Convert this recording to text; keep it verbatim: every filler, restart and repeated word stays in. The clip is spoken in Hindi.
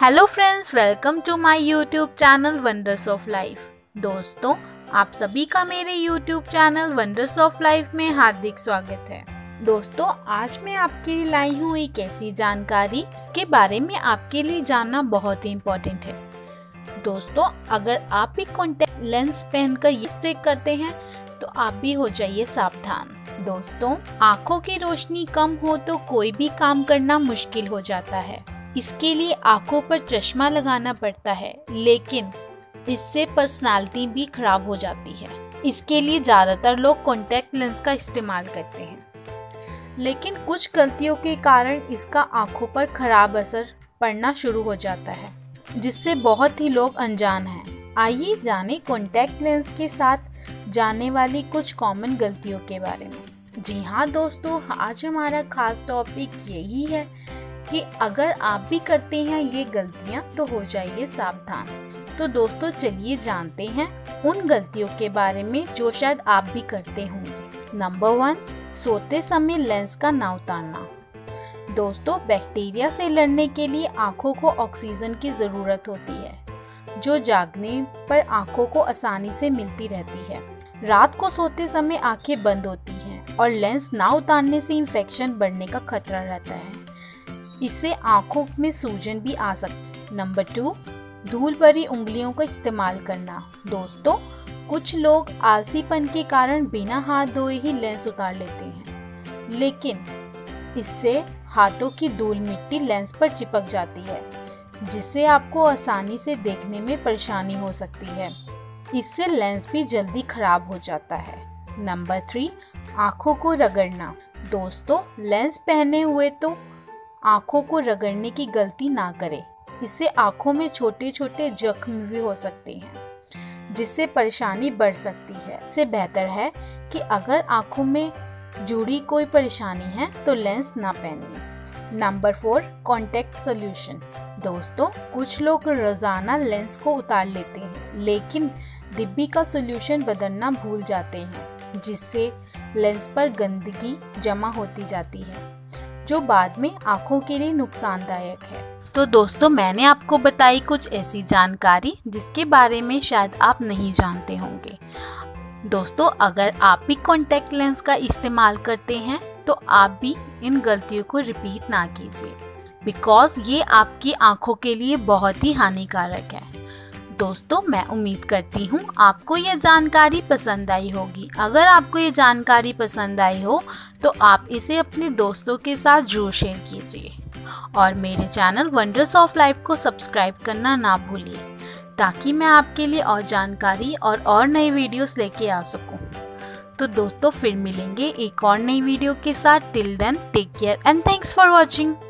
Hello friends, welcome to my YouTube channel wonders of life. दोस्तों, आप सभी का मेरे YouTube channel wonders of life में हार्दिक स्वागत है। दोस्तों, आज मैं आपके लिए लाई हूँ एक ऐसी जानकारी इसके बारे में आपके लिए जानना बहुत ही इम्पोर्टेंट है। दोस्तों, अगर आप भी कॉन्टैक्ट लेंस पहनकर ये स्ट्रेक करते हैं तो आप भी हो जाइए सावधान। दोस्तों, आंखों की रोशनी कम हो तो कोई भी काम करना मुश्किल हो जाता है। इसके लिए आंखों पर चश्मा लगाना पड़ता है, लेकिन इससे पर्सनालिटी भी खराब हो जाती है। इसके लिए ज्यादातर लोग कॉन्टैक्ट लेंस का इस्तेमाल करते हैं, लेकिन कुछ गलतियों के कारण इसका आंखों पर खराब असर पड़ना शुरू हो जाता है, जिससे बहुत ही लोग अनजान हैं। आइए जाने कॉन्टैक्ट लेंस के साथ जाने वाली कुछ कॉमन गलतियों के बारे में। जी हाँ दोस्तों, आज हमारा खास टॉपिक यही है कि अगर आप भी करते हैं ये गलतियां तो हो जाइए सावधान। तो दोस्तों, चलिए जानते हैं उन गलतियों के बारे में जो शायद आप भी करते होंगे। नंबर वन, सोते समय लेंस का ना उतारना। दोस्तों, बैक्टीरिया से लड़ने के लिए आंखों को ऑक्सीजन की जरूरत होती है, जो जागने पर आंखों को आसानी से मिलती रहती है। रात को सोते समय आंखें बंद होती हैं और लेंस ना उतारने से इंफेक्शन बढ़ने का खतरा रहता है। इससे आंखों में सूजन भी आ सकती है। नंबर टू, धूल भरी उंगलियों का इस्तेमाल करना। दोस्तों, कुछ लोग आलसीपन के कारण बिना हाथ धोए ही लेंस उतार लेते हैं, लेकिन इससे हाथों की धूल मिट्टी लेंस पर चिपक जाती है, जिससे आपको आसानी से देखने में परेशानी हो सकती है। इससे लेंस भी जल्दी खराब हो जाता है। नंबर थ्री, आंखों को रगड़ना। दोस्तों, लेंस पहने हुए तो आंखों को रगड़ने की गलती ना करें। इससे आंखों में छोटे छोटे जख्म भी हो सकते हैं, जिससे परेशानी बढ़ सकती है। इससे बेहतर है कि अगर आंखों में जुड़ी कोई परेशानी है तो लेंस ना पहनिए। Number four, contact solution. दोस्तों, कुछ लोग रोजाना लेंस को उतार लेते हैं, लेकिन डिब्बी का सॉल्यूशन बदलना भूल जाते हैं, जिससे लेंस पर गंदगी जमा होती जाती है, जो बाद में आंखों के लिए नुकसानदायक है। तो दोस्तों, मैंने आपको बताई कुछ ऐसी जानकारी जिसके बारे में शायद आप नहीं जानते होंगे। दोस्तों, अगर आप भी कॉन्टैक्ट लेंस का इस्तेमाल करते हैं तो आप भी इन गलतियों को रिपीट ना कीजिए, बिकॉज ये आपकी आंखों के लिए बहुत ही हानिकारक है। दोस्तों, मैं उम्मीद करती हूँ आपको ये जानकारी पसंद आई होगी। अगर आपको ये जानकारी पसंद आई हो तो आप इसे अपने दोस्तों के साथ जरूर शेयर कीजिए और मेरे चैनल वंडर्स ऑफ लाइफ को सब्सक्राइब करना ना भूलिए, ताकि मैं आपके लिए और जानकारी और और नई वीडियोस लेके आ सकूं। तो दोस्तों, फिर मिलेंगे एक और नई वीडियो के साथ। Till then, take care and thanks for watching.